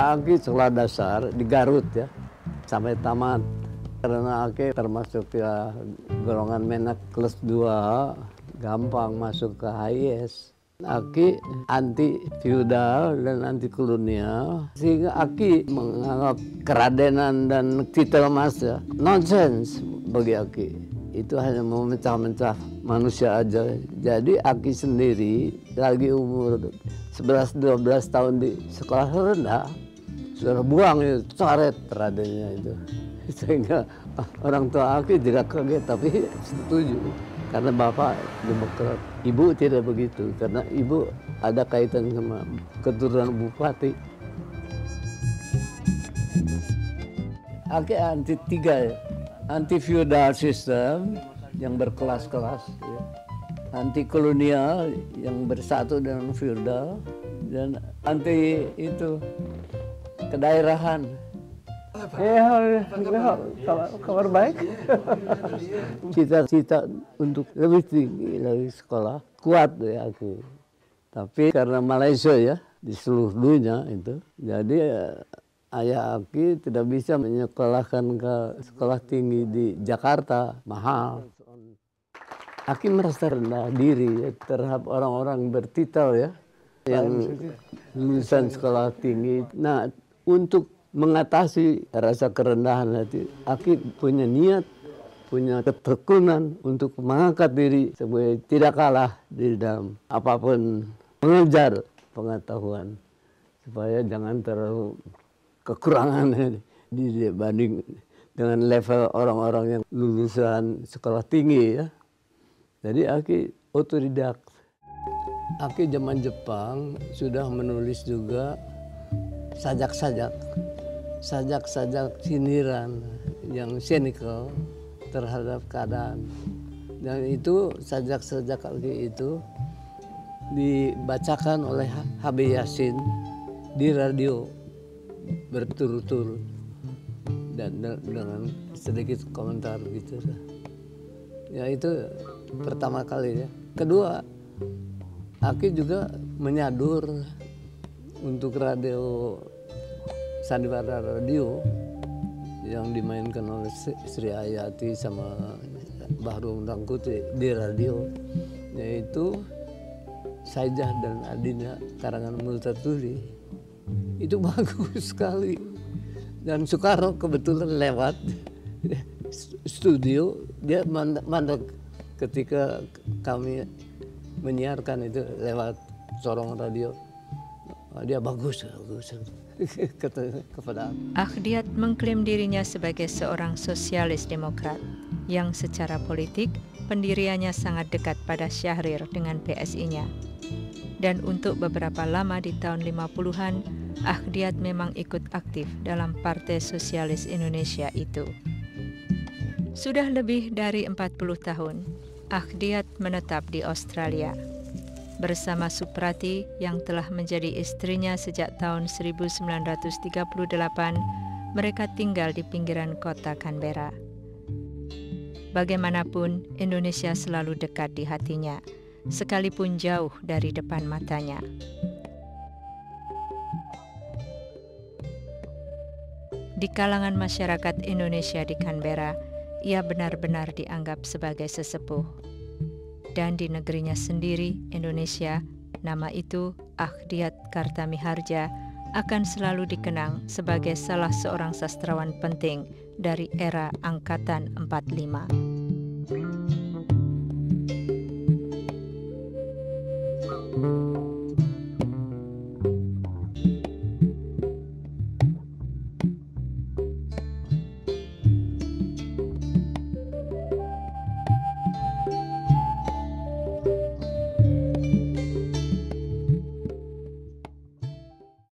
Aki sekolah dasar di Garut ya, sampai tamat. Karena Aki termasuk ya golongan menak kelas 2, gampang masuk ke Atheist. Aki anti feudal dan anti kolonial, sehingga Aki menganggap keradenan dan titel emas ya nonsense bagi Aki. Itu hanya memecah-mecah manusia aja. Jadi Aki sendiri lagi umur 11-12 tahun di sekolah rendah sudah buang itu coret radennya itu. Sehingga orang tua Aki tidak kaget tapi setuju. Karena bapak demokrat, ibu tidak begitu. Karena ibu ada kaitan sama keturunan bupati. Aki anti 3 ya. Anti feudal system yang berkelas-kelas, ya. Anti kolonial yang bersatu dengan feudal, dan anti itu kedaerahan. Kabar baik. Cita-cita untuk lebih tinggi dari sekolah kuat ya aku. Tapi karena Malaysia ya di seluruh dunia itu, jadi ayah Aki tidak bisa menyekolahkan ke sekolah tinggi di Jakarta, mahal. Aki merasa rendah diri ya, terhadap orang-orang bertitel ya, yang lulusan sekolah tinggi. Nah, untuk mengatasi rasa kerendahan hati, Aki punya niat, punya ketekunan untuk mengangkat diri sebagai tidak kalah di dalam apapun, mengejar pengetahuan supaya jangan terlalu kekurangan dibanding dengan level orang-orang yang lulusan sekolah tinggi ya. Jadi Aki otodidak. Aki zaman Jepang sudah menulis juga sajak-sajak sindiran yang cynical terhadap keadaan. Dan itu sajak-sajak Aki itu dibacakan oleh H.B. Yasin di radio berturut-turut dan dengan sedikit komentar gitu. Ya itu pertama kali ya. Kedua, Aki juga menyadur untuk radio sandiwara radio yang dimainkan oleh Sri Ayati sama Bahru Rangkuti di radio, yaitu Saijah dan Adina karangan Multatuli. Itu bagus sekali. Dan Soekarno kebetulan lewat studio, dia mandek ketika kami menyiarkan itu lewat sorong radio. Dia bagus kepada Achdiat mengklaim dirinya sebagai seorang sosialis demokrat yang secara politik pendiriannya sangat dekat pada Syahrir dengan PSI-nya. Dan untuk beberapa lama di tahun 50-an, Achdiat memang ikut aktif dalam Partai Sosialis Indonesia itu. Sudah lebih dari 40 tahun, Achdiat menetap di Australia. Bersama Suprati yang telah menjadi istrinya sejak tahun 1938, mereka tinggal di pinggiran kota Canberra. Bagaimanapun, Indonesia selalu dekat di hatinya, sekalipun jauh dari depan matanya. Di kalangan masyarakat Indonesia di Canberra, ia benar-benar dianggap sebagai sesepuh. Dan di negerinya sendiri, Indonesia, nama itu, Achdiat Mihardja, akan selalu dikenang sebagai salah seorang sastrawan penting dari era Angkatan 45.